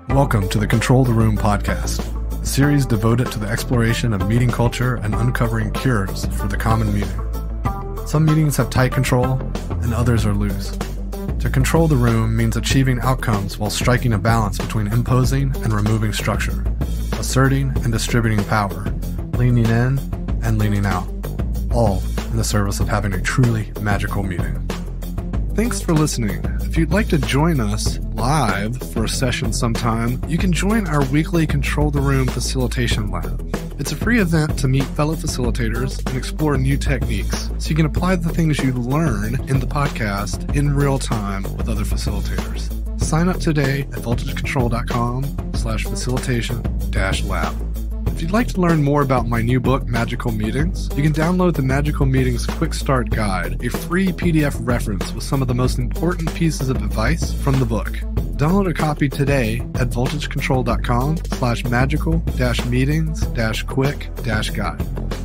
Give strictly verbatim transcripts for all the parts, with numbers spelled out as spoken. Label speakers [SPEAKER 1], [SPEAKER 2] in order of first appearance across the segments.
[SPEAKER 1] Welcome to the Control the Room podcast, a series devoted to the exploration of meeting culture and uncovering cures for the common meeting. Some meetings have tight control, and others are loose. To control the room means achieving outcomes while striking a balance between imposing and removing structure, asserting and distributing power, leaning in and leaning out, all in the service of having a truly magical meeting. Thanks for listening. If you'd like to join us live for a session sometime, you can join our weekly Control the Room Facilitation Lab. It's a free event to meet fellow facilitators and explore new techniques, so you can apply the things you learn in the podcast in real time with other facilitators. Sign up today at voltagecontrol.com slash facilitation dash lab. If you'd like to learn more about my new book, Magical Meetings, you can download the Magical Meetings Quick Start Guide, a free P D F reference with some of the most important pieces of advice from the book. Download a copy today at voltagecontrol.com slash magical dash meetings dash quick dash guide.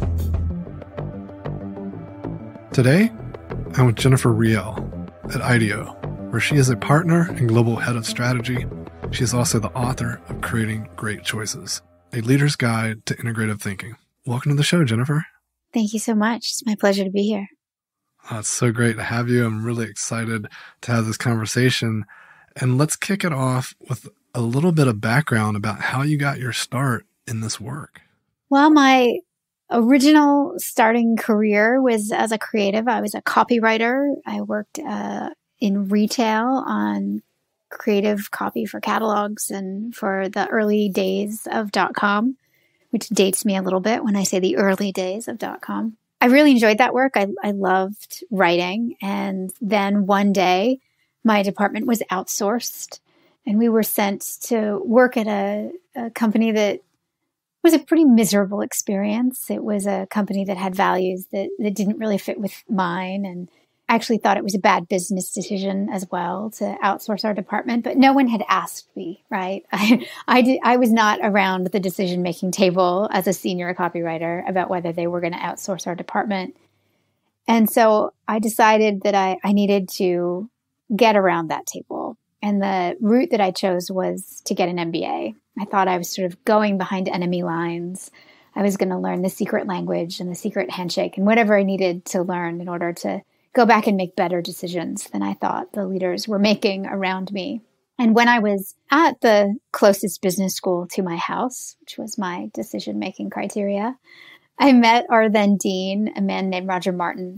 [SPEAKER 1] Today, I'm with Jennifer Riel at IDEO, where she is a partner and global head of strategy. She is also the author of Creating Great Choices, A Leader's Guide to Integrative Thinking. Welcome to the show, Jennifer.
[SPEAKER 2] Thank you so much. It's my pleasure to be here.
[SPEAKER 1] Oh, it's so great to have you. I'm really excited to have this conversation. And let's kick it off with a little bit of background about how you got your start in this work.
[SPEAKER 2] Well, my original starting career was as a creative. I was a copywriter. I worked uh, in retail on creative copy for catalogs and for the early days of .com, which dates me a little bit when I say the early days of .com. I really enjoyed that work. I, I loved writing. And then one day, my department was outsourced, and we were sent to work at a, a company that was a pretty miserable experience. It was a company that had values that, that didn't really fit with mine, and I actually thought it was a bad business decision as well to outsource our department, but no one had asked me, right? I, I, did, I was not around the decision-making table as a senior copywriter about whether they were going to outsource our department. And so I decided that I, I needed to get around that table. And the route that I chose was to get an M B A. I thought I was sort of going behind enemy lines. I was going to learn the secret language and the secret handshake and whatever I needed to learn in order to go back and make better decisions than I thought the leaders were making around me. And when I was at the closest business school to my house, which was my decision-making criteria, I met our then dean, a man named Roger Martin,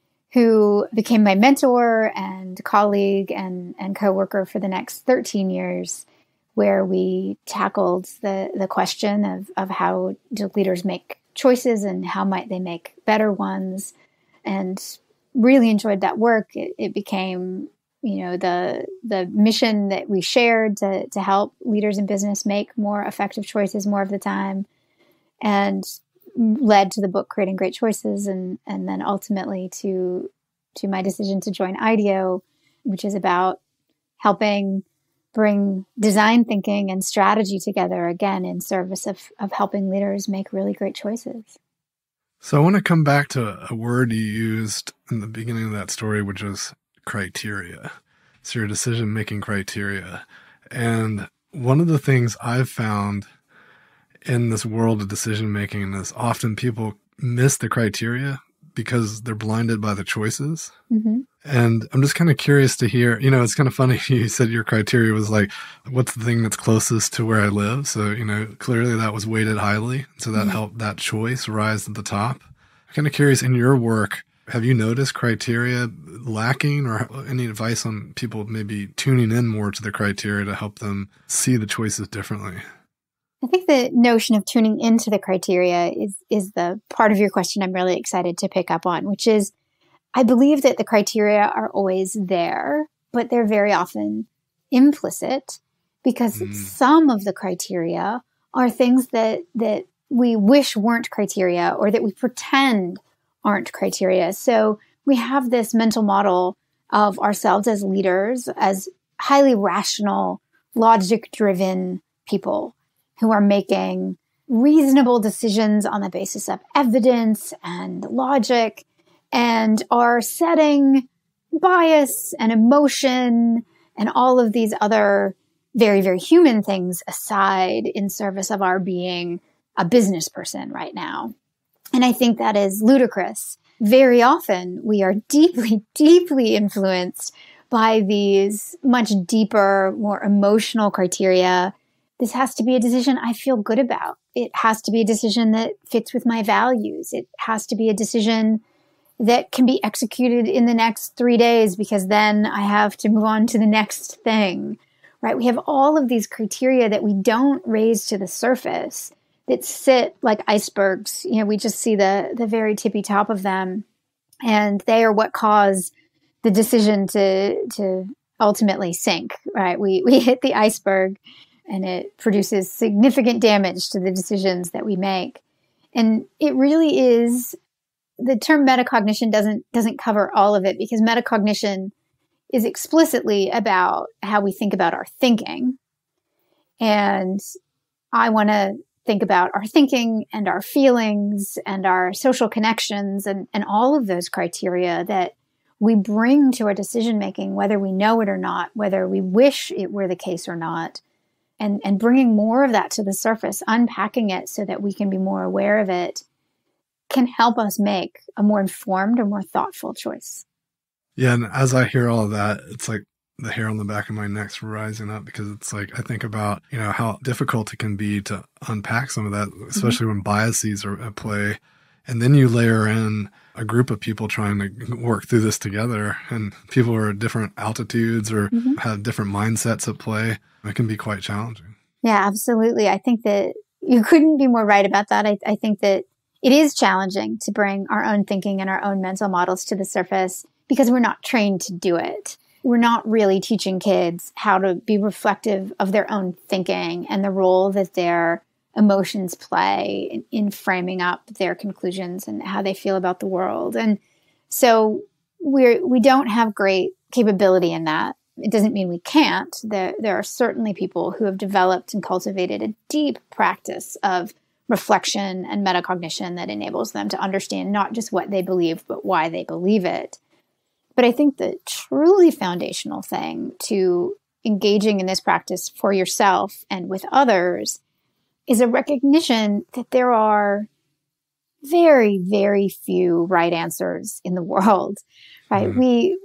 [SPEAKER 2] who became my mentor and colleague and, and coworker for the next thirteen years, where we tackled the, the question of, of how do leaders make choices and how might they make better ones, and really enjoyed that work. It, it became, you know, the the mission that we shared to to help leaders in business make more effective choices more of the time, and led to the book Creating Great Choices, and and then ultimately to to my decision to join IDEO, which is about helping bring design thinking and strategy together, again, in service of of helping leaders make really great choices.
[SPEAKER 1] So I want to come back to a word you used in the beginning of that story, which was criteria. So your decision-making criteria. And one of the things I've found in this world of decision-making is often people miss the criteria because they're blinded by the choices. Mm-hmm. And I'm just kind of curious to hear, you know, it's kind of funny you said your criteria was like, what's the thing that's closest to where I live? So, you know, clearly that was weighted highly. So that mm-hmm. helped that choice rise at the top. I'm kind of curious, in your work, have you noticed criteria lacking, or any advice on people maybe tuning in more to the criteria to help them see the choices differently?
[SPEAKER 2] I think the notion of tuning into the criteria is is the part of your question I'm really excited to pick up on, which is, I believe that the criteria are always there, but they're very often implicit, because mm. some of the criteria are things that that we wish weren't criteria, or that we pretend aren't criteria. So we have this mental model of ourselves as leaders, as highly rational, logic-driven people who are making reasonable decisions on the basis of evidence and logic, and are setting bias and emotion and all of these other very, very human things aside in service of our being a business person right now. And I think that is ludicrous. Very often we are deeply, deeply influenced by these much deeper, more emotional criteria. This has to be a decision I feel good about. It has to be a decision that fits with my values. It has to be a decision that can be executed in the next three days because then I have to move on to the next thing, right? We have all of these criteria that we don't raise to the surface that sit like icebergs. You know, we just see the, the very tippy top of them, and they are what cause the decision to, to ultimately sink, right? We, we hit the iceberg and it produces significant damage to the decisions that we make. And it really is, the term metacognition doesn't, doesn't cover all of it, because metacognition is explicitly about how we think about our thinking. And I want to think about our thinking and our feelings and our social connections and, and all of those criteria that we bring to our decision making, whether we know it or not, whether we wish it were the case or not, and, and bringing more of that to the surface, unpacking it so that we can be more aware of it, can help us make a more informed or more thoughtful choice.
[SPEAKER 1] Yeah. And as I hear all of that, it's like the hair on the back of my neck's rising up, because it's like, I think about, you know, how difficult it can be to unpack some of that, especially mm-hmm. when biases are at play. And then you layer in a group of people trying to work through this together, and people are at different altitudes or mm-hmm. have different mindsets at play. It can be quite challenging.
[SPEAKER 2] Yeah, absolutely. I think that you couldn't be more right about that. I, I think that it is challenging to bring our own thinking and our own mental models to the surface because we're not trained to do it. We're not really teaching kids how to be reflective of their own thinking and the role that their emotions play in, in framing up their conclusions and how they feel about the world. And so we're, we don't have great capability in that. It doesn't mean we can't. There, there are certainly people who have developed and cultivated a deep practice of reflection and metacognition that enables them to understand not just what they believe, but why they believe it. But I think the truly foundational thing to engaging in this practice for yourself and with others is a recognition that there are very, very few right answers in the world, right? Mm. We,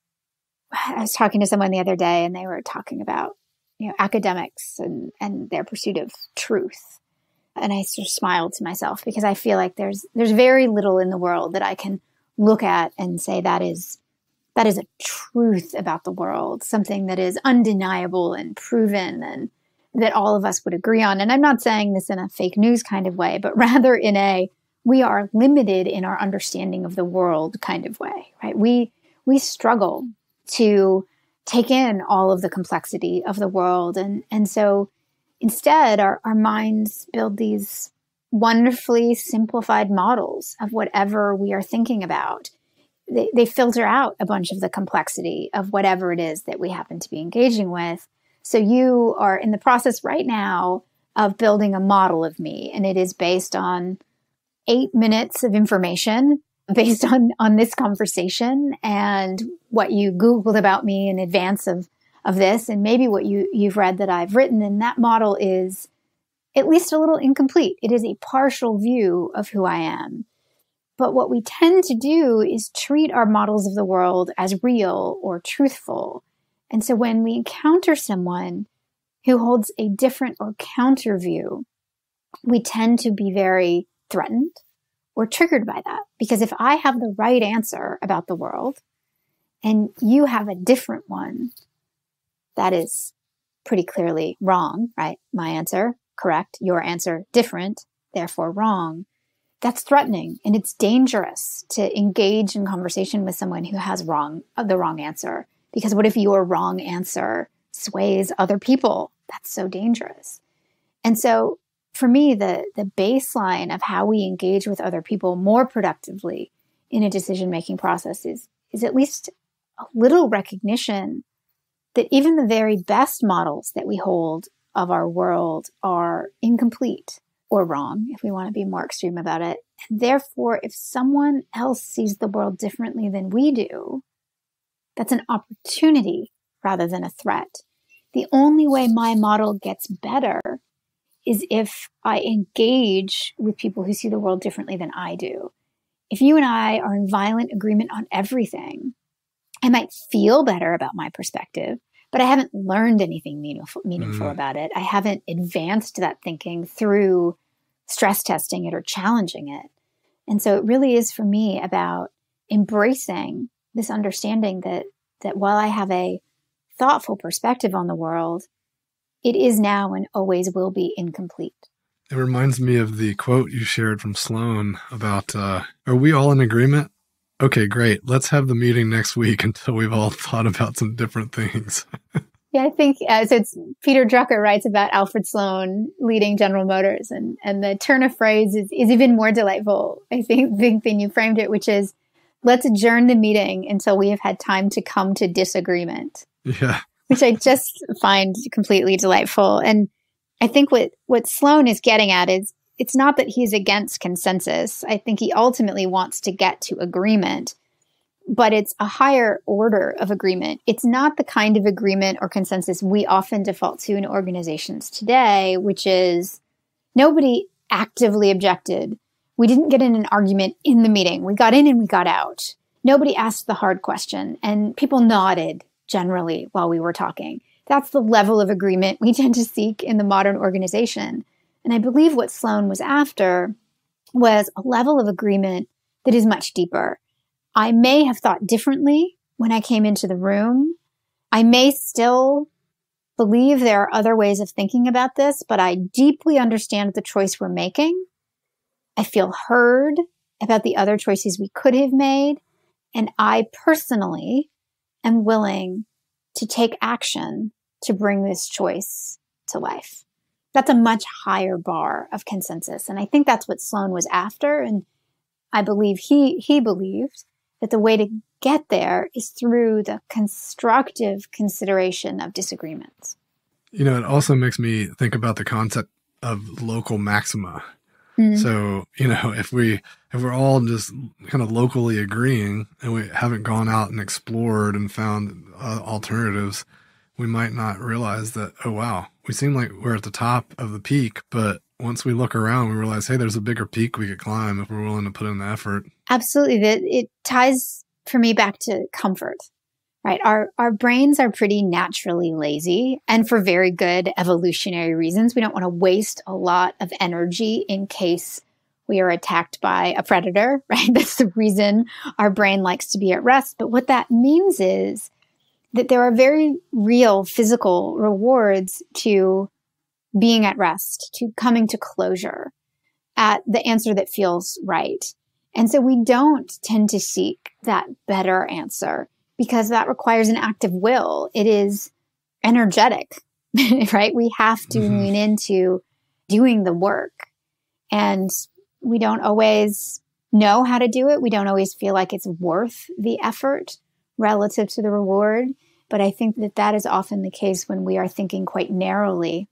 [SPEAKER 2] I was talking to someone the other day and they were talking about, you know, academics and, and their pursuit of truth. And I sort of smiled to myself because I feel like there's, there's very little in the world that I can look at and say that is That is a truth about the world, something that is undeniable and proven and that all of us would agree on. And I'm not saying this in a fake news kind of way, but rather in a, we are limited in our understanding of the world kind of way, right? We, we struggle to take in all of the complexity of the world. And, and so instead, our, our minds build these wonderfully simplified models of whatever we are thinking about. They, they filter out a bunch of the complexity of whatever it is that we happen to be engaging with. So you are in the process right now of building a model of me, and it is based on eight minutes of information based on, on this conversation and what you Googled about me in advance of, of this, and maybe what you, you've read that I've written. And that model is at least a little incomplete. It is a partial view of who I am. But what we tend to do is treat our models of the world as real or truthful. And so when we encounter someone who holds a different or counter view, we tend to be very threatened or triggered by that. Because if I have the right answer about the world and you have a different one, that is pretty clearly wrong, right? My answer, correct. Your answer, different, therefore wrong. That's threatening, and it's dangerous to engage in conversation with someone who has wrong, the wrong answer. Because what if your wrong answer sways other people? That's so dangerous. And so for me, the, the baseline of how we engage with other people more productively in a decision-making process is, is at least a little recognition that even the very best models that we hold of our world are incomplete or wrong, if we want to be more extreme about it. And therefore, if someone else sees the world differently than we do, that's an opportunity rather than a threat. The only way my model gets better is if I engage with people who see the world differently than I do. If you and I are in violent agreement on everything, I might feel better about my perspective, but I haven't learned anything meaningful, meaningful mm. about it. I haven't advanced that thinking through stress testing it or challenging it. And so it really is for me about embracing this understanding that that while I have a thoughtful perspective on the world, it is now and always will be incomplete.
[SPEAKER 1] It reminds me of the quote you shared from Sloan about, uh, are we all in agreement? Okay, great. Let's have the meeting next week until we've all thought about some different things.
[SPEAKER 2] Yeah, I think uh, so. It's Peter Drucker writes about Alfred Sloan leading General Motors, and, and the turn of phrase is, is even more delightful, I think, think, than you framed it, which is, let's adjourn the meeting until we have had time to come to disagreement.
[SPEAKER 1] Yeah.
[SPEAKER 2] Which I just find completely delightful. And I think what, what Sloan is getting at is, it's not that he's against consensus. I think he ultimately wants to get to agreement, but it's a higher order of agreement. It's not the kind of agreement or consensus we often default to in organizations today, which is nobody actively objected. We didn't get in an argument in the meeting. We got in and we got out. Nobody asked the hard question, and people nodded generally while we were talking. That's the level of agreement we tend to seek in the modern organization. And I believe what Sloan was after was a level of agreement that is much deeper. I may have thought differently when I came into the room. I may still believe there are other ways of thinking about this, but I deeply understand the choice we're making. I feel heard about the other choices we could have made. And I personally am willing to take action to bring this choice to life. That's a much higher bar of consensus. And I think that's what Sloan was after. And I believe he, he believed that the way to get there is through the constructive consideration of disagreements.
[SPEAKER 1] You know, it also makes me think about the concept of local maxima. Mm-hmm. So, you know, if we, if we're all just kind of locally agreeing and we haven't gone out and explored and found uh, alternatives, we might not realize that, oh, wow, we seem like we're at the top of the peak, but once we look around, we realize, hey, there's a bigger peak we could climb if we're willing to put in the effort.
[SPEAKER 2] Absolutely. That it ties for me back to comfort, right? Our, our brains are pretty naturally lazy, and for very good evolutionary reasons. We don't want to waste a lot of energy in case we are attacked by a predator, right? That's the reason our brain likes to be at rest. But what that means is that there are very real physical rewards to being at rest, to coming to closure at the answer that feels right. And so we don't tend to seek that better answer because that requires an act of will. It is energetic, right? We have to mm-hmm. lean into doing the work. And we don't always know how to do it. We don't always feel like it's worth the effort relative to the reward. But I think that that is often the case when we are thinking quite narrowly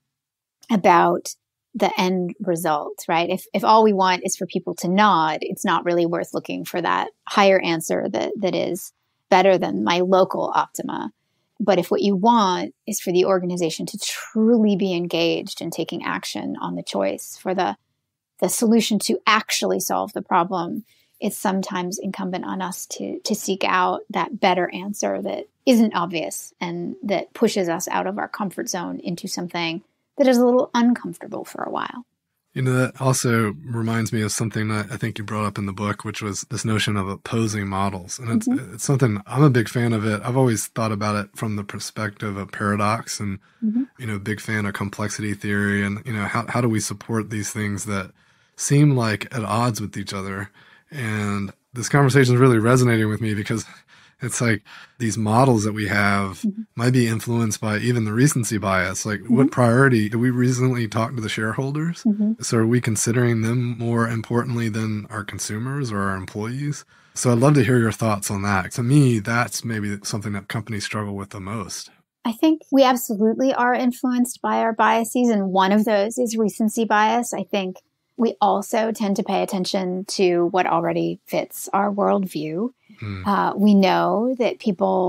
[SPEAKER 2] about the end result, right? If if all we want is for people to nod, it's not really worth looking for that higher answer that that is better than my local optima. But if what you want is for the organization to truly be engaged in taking action on the choice, for the the solution to actually solve the problem, it's sometimes incumbent on us to to seek out that better answer that isn't obvious and that pushes us out of our comfort zone into something that is a little uncomfortable for a while.
[SPEAKER 1] You know, that also reminds me of something that I think you brought up in the book, which was this notion of opposing models. And it's, mm-hmm. it's something, I'm a big fan of it. I've always thought about it from the perspective of paradox and, mm-hmm. you know, big fan of complexity theory. And, you know, how, how do we support these things that seem like at odds with each other? And this conversation is really resonating with me because it's like these models that we have mm-hmm. might be influenced by even the recency bias. Like mm-hmm. what priority do we recently talk to the shareholders? Mm-hmm. So are we considering them more importantly than our consumers or our employees? So I'd love to hear your thoughts on that. To me, that's maybe something that companies struggle with the most.
[SPEAKER 2] I think we absolutely are influenced by our biases. And one of those is recency bias. I think we also tend to pay attention to what already fits our worldview. Mm. Uh, we know that people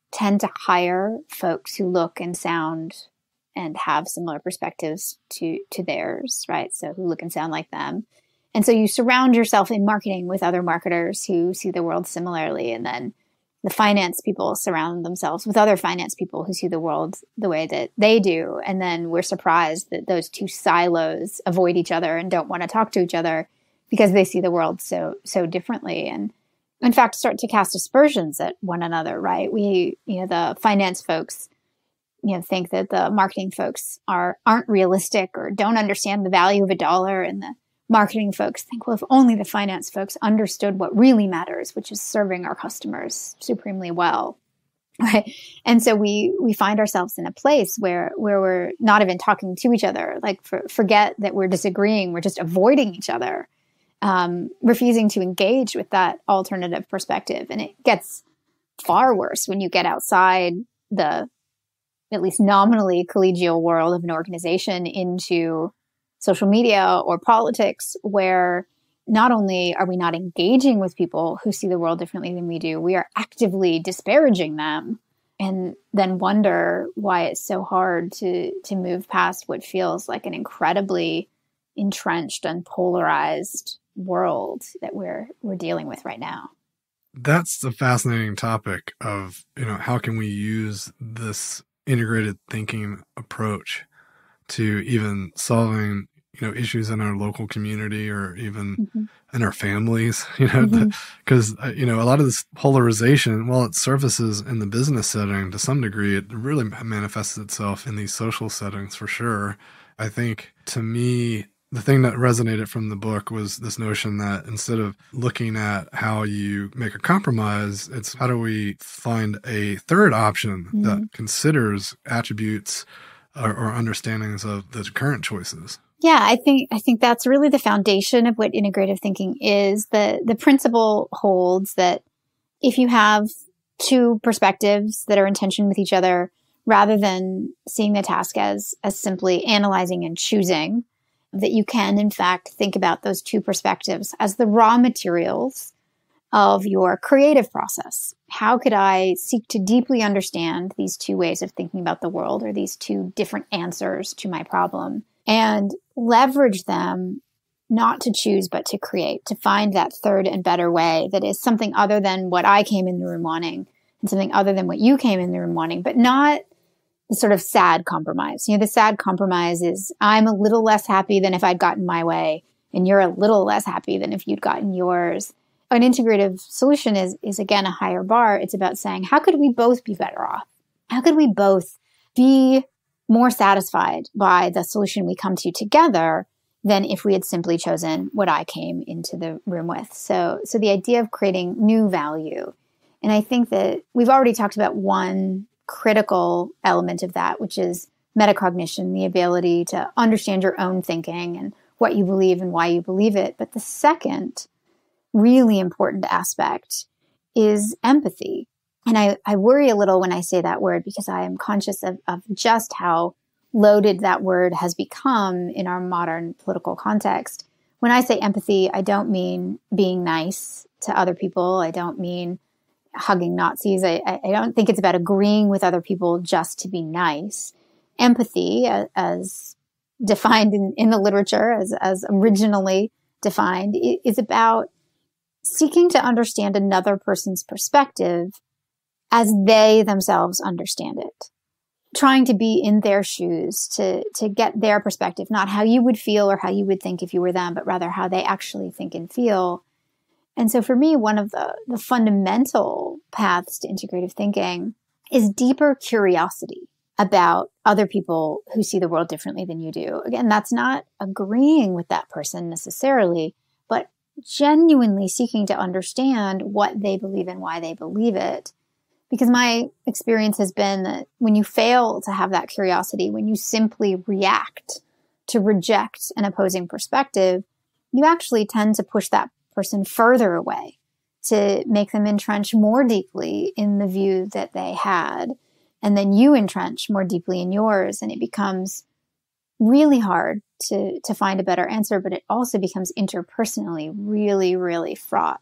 [SPEAKER 2] tend to hire folks who look and sound and have similar perspectives to, to theirs, right? So who look and sound like them. And so you surround yourself in marketing with other marketers who see the world similarly. And then the finance people surround themselves with other finance people who see the world the way that they do. And then we're surprised that those two silos avoid each other and don't want to talk to each other because they see the world so, so differently. And in fact, start to cast aspersions at one another, right? We, you know, the finance folks, you know, think that the marketing folks are, aren't realistic or don't understand the value of a dollar. And the marketing folks think, well, if only the finance folks understood what really matters, which is serving our customers supremely well. Right. And so we, we find ourselves in a place where, where we're not even talking to each other, like for, forget that we're disagreeing. We're just avoiding each other, um, refusing to engage with that alternative perspective. And it gets far worse when you get outside the, at least nominally, collegial world of an organization into social media or politics, where not only are we not engaging with people who see the world differently than we do, we are actively disparaging them, and then wonder why it's so hard to to move past what feels like an incredibly entrenched and polarized world that we're we're dealing with right now.
[SPEAKER 1] That's the fascinating topic of, you know, how can we use this integrated thinking approach to even solving, you know, issues in our local community or even mm-hmm. in our families, you know, because, mm-hmm. you know, a lot of this polarization, while it surfaces in the business setting to some degree, it really manifests itself in these social settings for sure. I think, to me, the thing that resonated from the book was this notion that instead of looking at how you make a compromise, it's how do we find a third option mm-hmm. that considers attributes or, or understandings of the current choices.
[SPEAKER 2] Yeah, I think I think that's really the foundation of what integrative thinking is. The the principle holds that if you have two perspectives that are in tension with each other, rather than seeing the task as as simply analyzing and choosing, that you can, in fact, think about those two perspectives as the raw materials of your creative process. How could I seek to deeply understand these two ways of thinking about the world, or these two different answers to my problem, and leverage them not to choose, but to create, to find that third and better way that is something other than what I came in the room wanting and something other than what you came in the room wanting, but not the sort of sad compromise. You know, the sad compromise is I'm a little less happy than if I'd gotten my way, and you're a little less happy than if you'd gotten yours. An integrative solution is, is again, a higher bar. It's about saying, how could we both be better off? How could we both be more satisfied by the solution we come to together than if we had simply chosen what I came into the room with? So, so the idea of creating new value. And I think that we've already talked about one critical element of that, which is metacognition, the ability to understand your own thinking and what you believe and why you believe it. But the second really important aspect is empathy. And I, I worry a little when I say that word, because I am conscious of, of just how loaded that word has become in our modern political context. When I say empathy, I don't mean being nice to other people. I don't mean hugging Nazis. I, I don't think it's about agreeing with other people just to be nice. Empathy, as, as defined in, in the literature, as, as originally defined, is about seeking to understand another person's perspective as they themselves understand it. Trying to be in their shoes, to, to get their perspective, not how you would feel or how you would think if you were them, but rather how they actually think and feel. And so for me, one of the, the fundamental paths to integrative thinking is deeper curiosity about other people who see the world differently than you do. Again, that's not agreeing with that person necessarily, but genuinely seeking to understand what they believe and why they believe it. Because my experience has been that when you fail to have that curiosity, when you simply react to reject an opposing perspective, you actually tend to push that person further away, to make them entrench more deeply in the view that they had. And then you entrench more deeply in yours, and it becomes really hard to, to find a better answer, but it also becomes interpersonally really, really fraught,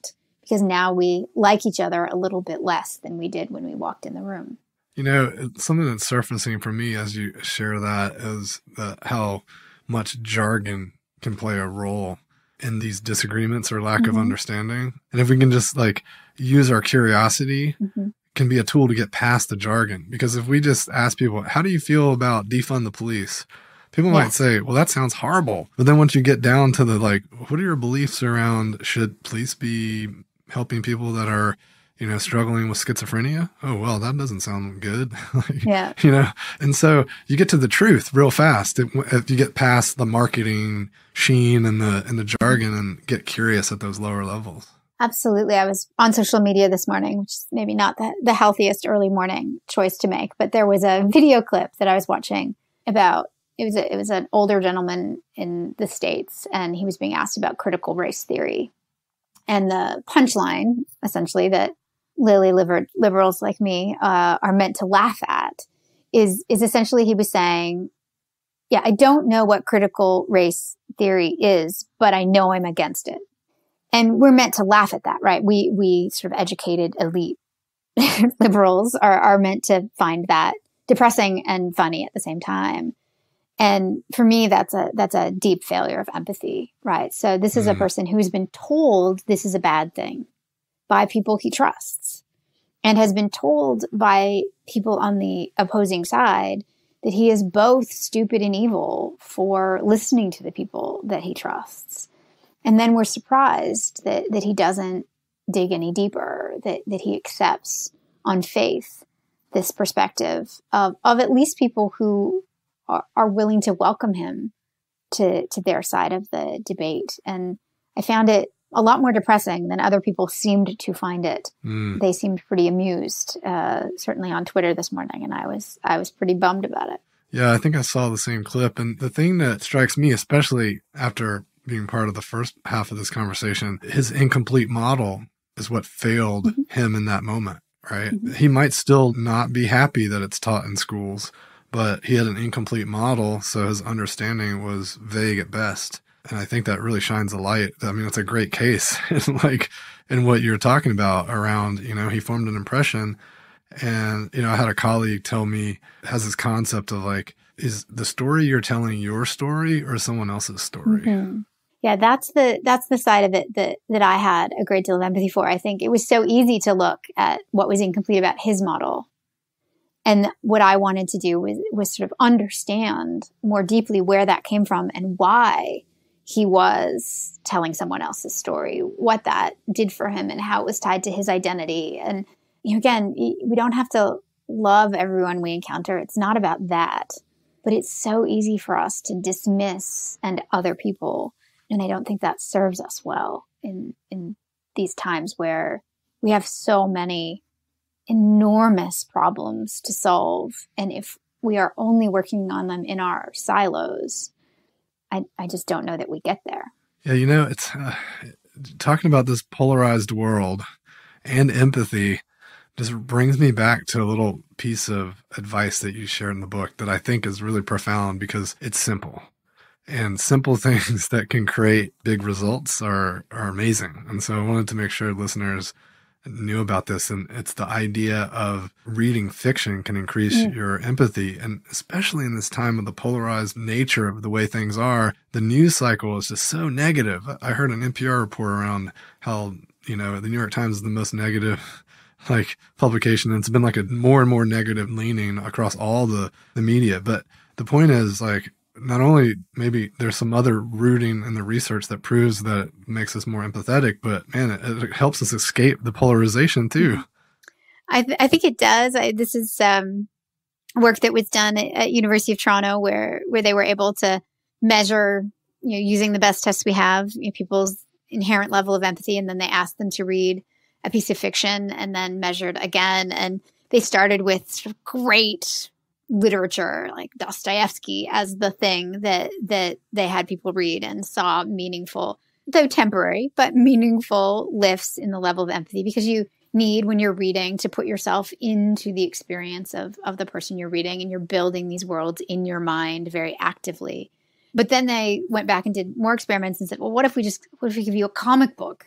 [SPEAKER 2] because now we like each other a little bit less than we did when we walked in the room.
[SPEAKER 1] You know, something that's surfacing for me as you share that is that how much jargon can play a role in these disagreements or lack mm-hmm. of understanding. And if we can just like use our curiosity, mm-hmm. can be a tool to get past the jargon. Because if we just ask people, how do you feel about defund the police? People might yes. say, well, that sounds horrible. But then once you get down to the like, what are your beliefs around should police be helping people that are, you know, struggling with schizophrenia? Oh, well, that doesn't sound good. like,
[SPEAKER 2] yeah.
[SPEAKER 1] You know, and so you get to the truth real fast. If, if you get past the marketing sheen and the, and the jargon and get curious at those lower levels.
[SPEAKER 2] Absolutely. I was on social media this morning, which is maybe not the, the healthiest early morning choice to make, but there was a video clip that I was watching about, it was a, it was an older gentleman in the States, and he was being asked about critical race theory. And the punchline, essentially, that lily livered liberals like me uh, are meant to laugh at is, is essentially he was saying, yeah, I don't know what critical race theory is, but I know I'm against it. And we're meant to laugh at that, right? We, we sort of educated elite liberals are, are meant to find that depressing and funny at the same time. And for me, that's a, that's a deep failure of empathy, right? So this is mm. a person who's been told this is a bad thing by people he trusts, and has been told by people on the opposing side that he is both stupid and evil for listening to the people that he trusts. And then we're surprised that, that he doesn't dig any deeper, that, that he accepts on faith this perspective of, of at least people who are, are willing to welcome him to, to their side of the debate. And I found it a lot more depressing than other people seemed to find it. Mm. They seemed pretty amused, uh, certainly on Twitter this morning. And I was, I was pretty bummed about it.
[SPEAKER 1] Yeah, I think I saw the same clip. And the thing that strikes me, especially after being part of the first half of this conversation, his incomplete model is what failed mm-hmm. him in that moment, right? Mm-hmm. He might still not be happy that it's taught in schools, but he had an incomplete model, so his understanding was vague at best. And I think that really shines a light. I mean, it's a great case in like in what you're talking about around, you know, he formed an impression. And, you know, I had a colleague tell me, has this concept of like, is the story you're telling your story or someone else's story?
[SPEAKER 2] Mm-hmm. Yeah, that's the that's the side of it that that I had a great deal of empathy for. I think it was so easy to look at what was incomplete about his model. And what I wanted to do was was sort of understand more deeply where that came from and why he was telling someone else's story, what that did for him and how it was tied to his identity. And you know, again, we don't have to love everyone we encounter. It's not about that. But it's so easy for us to dismiss and other people. And I don't think that serves us well in, in these times where we have so many enormous problems to solve. And if we are only working on them in our silos, I, I just don't know that we get there.
[SPEAKER 1] Yeah, you know, it's uh, talking about this polarized world and empathy just brings me back to a little piece of advice that you shared in the book that I think is really profound because it's simple. And simple things that can create big results are, are amazing. And so I wanted to make sure listeners knew about this. And it's the idea of reading fiction can increase yeah. your empathy. And especially in this time of the polarized nature of the way things are, the news cycle is just so negative. I heard an N P R report around how, you know, the New York Times is the most negative like publication. And it's been like a more and more negative leaning across all the, the media. But the point is like, not only maybe there's some other rooting in the research that proves that it makes us more empathetic, but man, it, it helps us escape the polarization too.
[SPEAKER 2] I, th- I think it does. I, this is um, work that was done at, at University of Toronto where, where they were able to measure, you know, using the best tests we have, you know, people's inherent level of empathy. And then they asked them to read a piece of fiction and then measured again. And they started with sort of great literature like Dostoevsky as the thing that that they had people read and saw meaningful, though temporary, but meaningful lifts in the level of empathy because you need when you're reading to put yourself into the experience of, of the person you're reading and you're building these worlds in your mind very actively. But then they went back and did more experiments and said, well, what if we just, what if we give you a comic book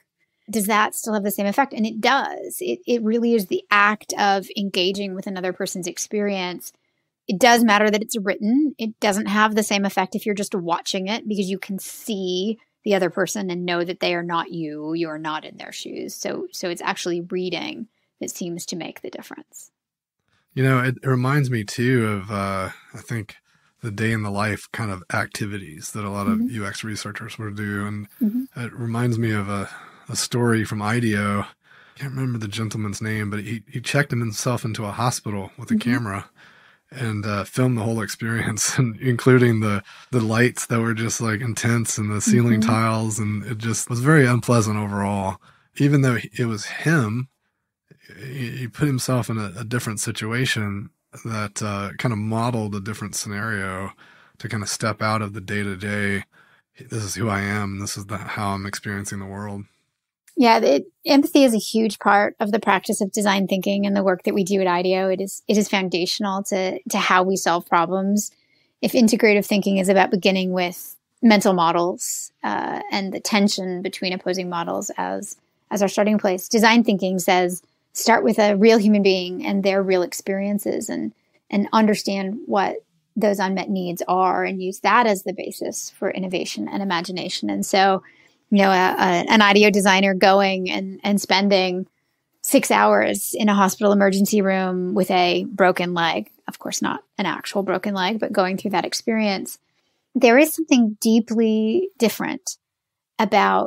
[SPEAKER 2] does that still have the same effect? And it does. It, it really is the act of engaging with another person's experience. It does matter that it's written. It doesn't have the same effect if you're just watching it, because you can see the other person and know that they are not you. You are not in their shoes. So, so it's actually reading that seems to make the difference.
[SPEAKER 1] You know, it, it reminds me too of, uh, I think, the day in the life kind of activities that a lot mm-hmm. of U X researchers would do. And mm-hmm. it reminds me of a, a story from IDEO. I can't remember the gentleman's name, but he, he checked himself into a hospital with a mm-hmm. camera and uh, filmed the whole experience, and including the, the lights that were just like intense and the ceiling mm-hmm. tiles. And it just was very unpleasant overall. Even though it was him, he, he put himself in a, a different situation that uh, kind of modeled a different scenario to kind of step out of the day-to-day. This is who I am. This is the, how I'm experiencing the world.
[SPEAKER 2] Yeah, it, empathy is a huge part of the practice of design thinking and the work that we do at IDEO. It is it is foundational to to how we solve problems. If integrative thinking is about beginning with mental models uh, and the tension between opposing models as as our starting place, design thinking says start with a real human being and their real experiences, and and understand what those unmet needs are, and use that as the basis for innovation and imagination. And so, you know, a, a, an IDEO designer going and, and spending six hours in a hospital emergency room with a broken leg, of course, not an actual broken leg, but going through that experience, there is something deeply different about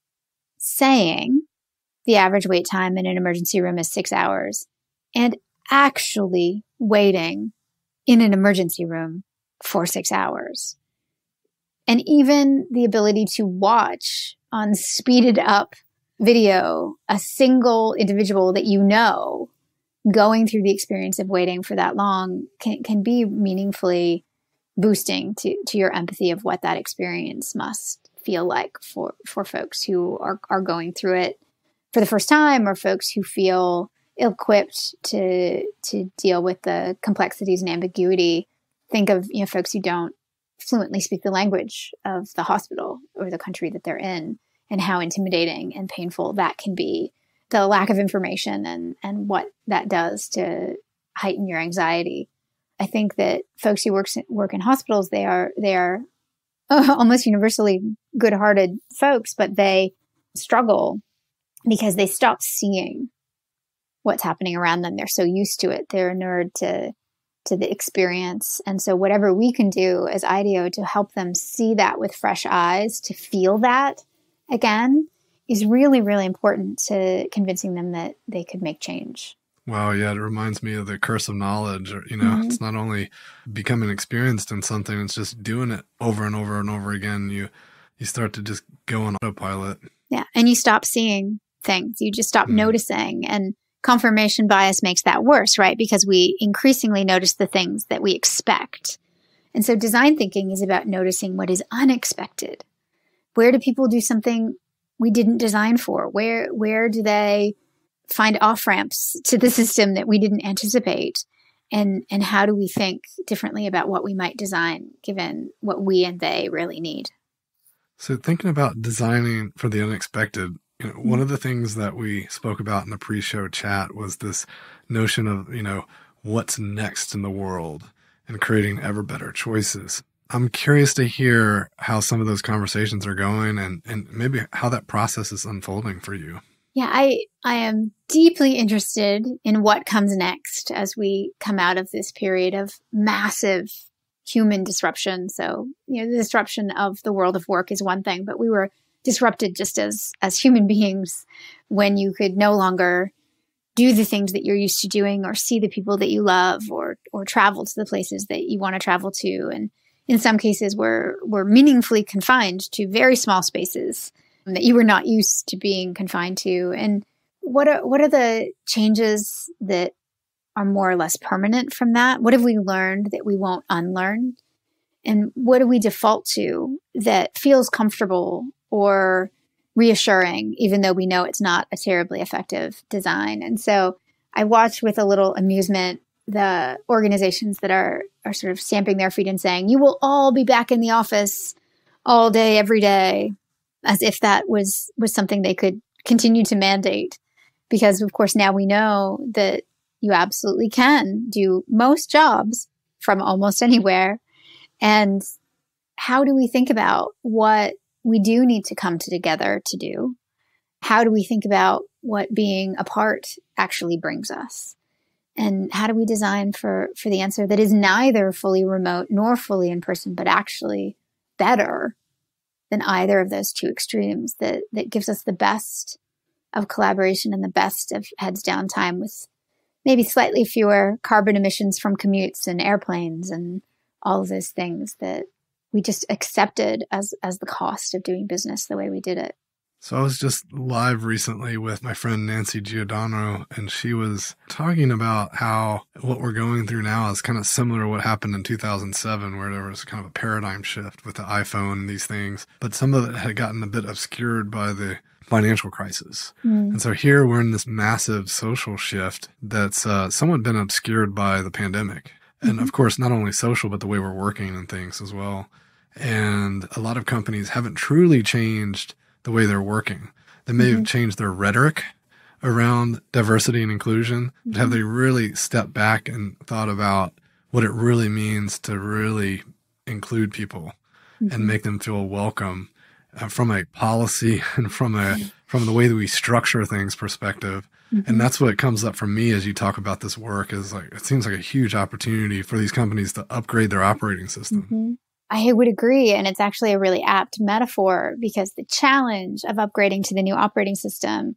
[SPEAKER 2] saying the average wait time in an emergency room is six hours and actually waiting in an emergency room for six hours. And even the ability to watch on speeded up video a single individual that you know going through the experience of waiting for that long can, can be meaningfully boosting to, to your empathy of what that experience must feel like for, for folks who are, are going through it for the first time, or folks who feel ill-equipped to to deal with the complexities and ambiguity. Think of, you know, folks who don't fluently speak the language of the hospital or the country that they're in, and how intimidating and painful that can be. The lack of information and and what that does to heighten your anxiety. I think that folks who work work in hospitals, they are they are almost universally good-hearted folks, but they struggle because they stop seeing what's happening around them. They're so used to it. They're inured to to the experience. And so whatever we can do as IDEO to help them see that with fresh eyes, to feel that again, is really, really important to convincing them that they could make change.
[SPEAKER 1] Wow. Yeah. It reminds me of the curse of knowledge. Or, you know, mm-hmm. It's not only becoming experienced in something, it's just doing it over and over and over again. You, you start to just go on autopilot.
[SPEAKER 2] Yeah. And you stop seeing things. You just stop mm. noticing. And confirmation bias makes that worse, right? Because we increasingly notice the things that we expect. And so design thinking is about noticing what is unexpected. Where do people do something we didn't design for? Where, where do they find off-ramps to the system that we didn't anticipate? And, and how do we think differently about what we might design given what we and they really need?
[SPEAKER 1] So thinking about designing for the unexpected, you know, one of the things that we spoke about in the pre-show chat was this notion of, you know, what's next in the world and creating ever better choices. I'm curious to hear how some of those conversations are going, and, and maybe how that process is unfolding for you.
[SPEAKER 2] Yeah, I, I am deeply interested in what comes next as we come out of this period of massive human disruption. So, you know, the disruption of the world of work is one thing, but we were disrupted just as as human beings when you could no longer do the things that you're used to doing, or see the people that you love, or or travel to the places that you want to travel to. And in some cases, we're we're meaningfully confined to very small spaces that you were not used to being confined to. And what are what are the changes that are more or less permanent from that? What have we learned that we won't unlearn? And what do we default to that feels comfortable or reassuring, even though we know it's not a terribly effective design? And so I watch with a little amusement the organizations that are, are sort of stamping their feet and saying, you will all be back in the office all day, every day, as if that was, was something they could continue to mandate, because of course now we know that you absolutely can do most jobs from almost anywhere. And how do we think about what we do need to come together to do? How do we think about what being apart actually brings us? And how do we design for, for the answer that is neither fully remote nor fully in person, but actually better than either of those two extremes, that, that gives us the best of collaboration and the best of heads down time with maybe slightly fewer carbon emissions from commutes and airplanes and all of those things that we just accepted as, as the cost of doing business the way we did it.
[SPEAKER 1] So I was just live recently with my friend Nancy Giordano, and she was talking about how what we're going through now is kind of similar to what happened in two thousand seven, where there was kind of a paradigm shift with the iPhone and these things. But some of it had gotten a bit obscured by the financial crisis. Mm. And so here we're in this massive social shift that's uh, somewhat been obscured by the pandemic. Mm-hmm. And of course, not only social, but the way we're working and things as well. And a lot of companies haven't truly changed the way they're working. They may mm-hmm. have changed their rhetoric around diversity and inclusion, mm-hmm. but have they really stepped back and thought about what it really means to really include people mm-hmm. and make them feel welcome uh, from a policy and from a mm-hmm. from the way that we structure things perspective. Mm-hmm. And that's what comes up for me as you talk about this work, is like, it seems like a huge opportunity for these companies to upgrade their operating system.
[SPEAKER 2] Mm-hmm. I would agree. And it's actually a really apt metaphor, because the challenge of upgrading to the new operating system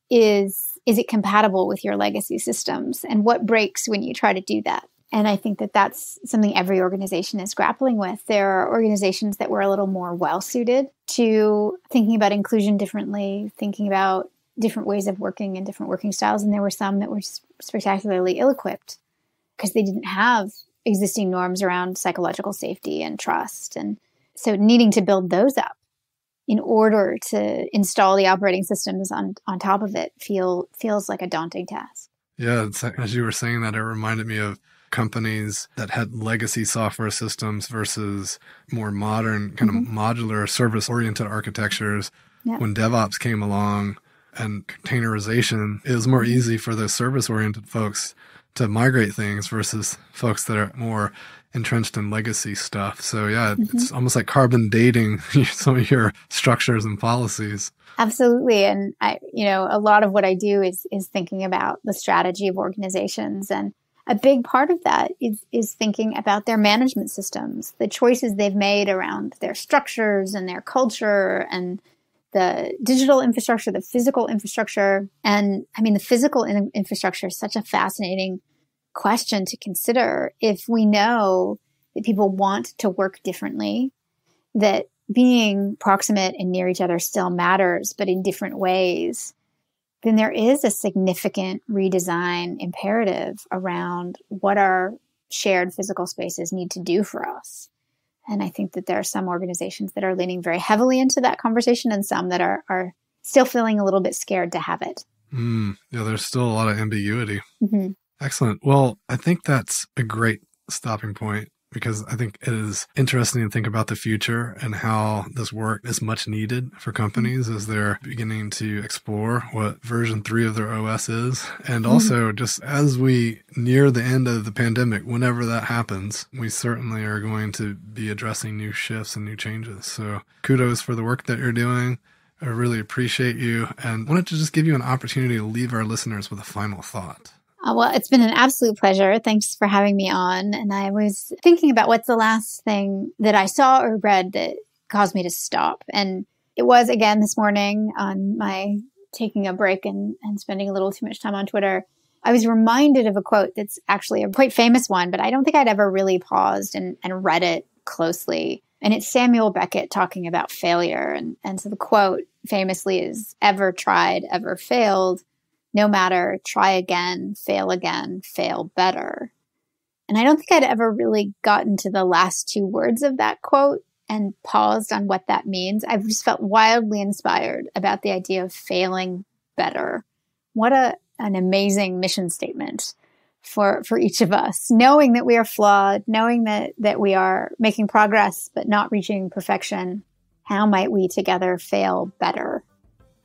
[SPEAKER 2] is, is it compatible with your legacy systems? And what breaks when you try to do that? And I think that that's something every organization is grappling with. There are organizations that were a little more well-suited to thinking about inclusion differently, thinking about different ways of working and different working styles. And there were some that were spectacularly ill-equipped because they didn't have existing norms around psychological safety and trust. And so needing to build those up in order to install the operating systems on, on top of it feel feels like a daunting task.
[SPEAKER 1] Yeah, it's, as you were saying that, it reminded me of companies that had legacy software systems versus more modern, kind mm-hmm. of modular service-oriented architectures. Yep. When DevOps came along and containerization, it was more easy for those service-oriented folks to migrate things versus folks that are more entrenched in legacy stuff. So yeah, mm-hmm. it's almost like carbon dating some of your structures and policies.
[SPEAKER 2] Absolutely. And I, you know, a lot of what I do is, is thinking about the strategy of organizations. And a big part of that is, is thinking about their management systems, the choices they've made around their structures and their culture and the digital infrastructure, the physical infrastructure. And I mean, the physical in- infrastructure is such a fascinating question to consider. If we know that people want to work differently, that being proximate and near each other still matters, but in different ways, then there is a significant redesign imperative around what our shared physical spaces need to do for us. And I think that there are some organizations that are leaning very heavily into that conversation and some that are, are still feeling a little bit scared to have it.
[SPEAKER 1] Mm, yeah, there's still a lot of ambiguity.
[SPEAKER 2] Mm-hmm.
[SPEAKER 1] Excellent. Well, I think that's a great stopping point, because I think it is interesting to think about the future and how this work is much needed for companies as they're beginning to explore what version three of their O S is. And also, just as we near the end of the pandemic, whenever that happens, we certainly are going to be addressing new shifts and new changes. So kudos for the work that you're doing. I really appreciate you, and wanted to just give you an opportunity to leave our listeners with a final thought.
[SPEAKER 2] Uh, well, it's been an absolute pleasure. Thanks for having me on. And I was thinking about what's the last thing that I saw or read that caused me to stop. And it was, again, this morning on my taking a break and, and spending a little too much time on Twitter. I was reminded of a quote that's actually a quite famous one, but I don't think I'd ever really paused and, and read it closely. And it's Samuel Beckett talking about failure. And, and so the quote famously is, "Ever tried, ever failed. No matter, try again, fail again, fail better." And I don't think I'd ever really gotten to the last two words of that quote and paused on what that means. I've just felt wildly inspired about the idea of failing better. What a an amazing mission statement for, for each of us, knowing that we are flawed, knowing that, that we are making progress, but not reaching perfection. How might we together fail better?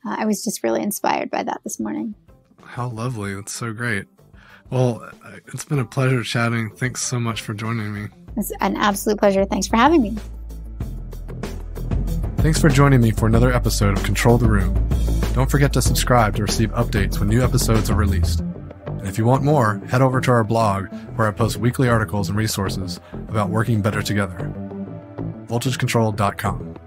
[SPEAKER 2] uh, I was just really inspired by that this morning.
[SPEAKER 1] How lovely. That's so great. Well, it's been a pleasure chatting. Thanks so much for joining me.
[SPEAKER 2] It's an absolute pleasure. Thanks for having me.
[SPEAKER 1] Thanks for joining me for another episode of Control the Room. Don't forget to subscribe to receive updates when new episodes are released. And if you want more, head over to our blog where I post weekly articles and resources about working better together. voltage control dot com.